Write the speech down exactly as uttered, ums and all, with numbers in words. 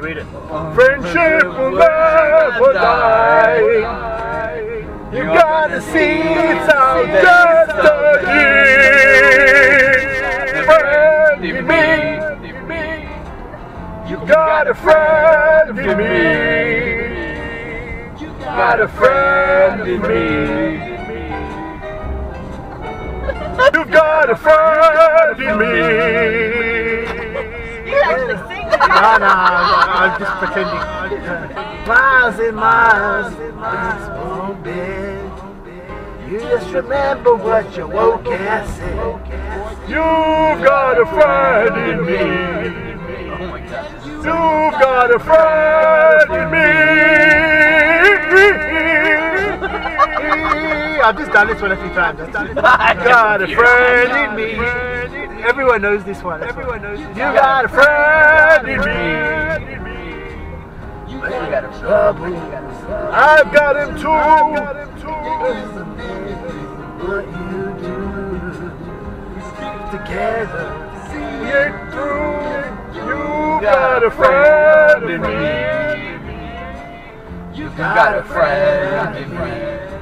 Read it. Friendship will never die. You gotta see it's our destiny. Friend in me. You got a friend in me. You got a friend in me. You've got a friend in me. You actually sing that? No, no, I'm just pretending. Miles and miles in this small bed. You just remember what your woke ass said. You've got a friend in me. You've got a friend in me. I've just done this one a few times. I've done it. Got a friend in me. Everyone knows this one. Everyone knows this one. You got a friend in me. You got a Trouble. I've got him too. What you do. Stick together. See it through. You got a friend in me. You got a friend in me.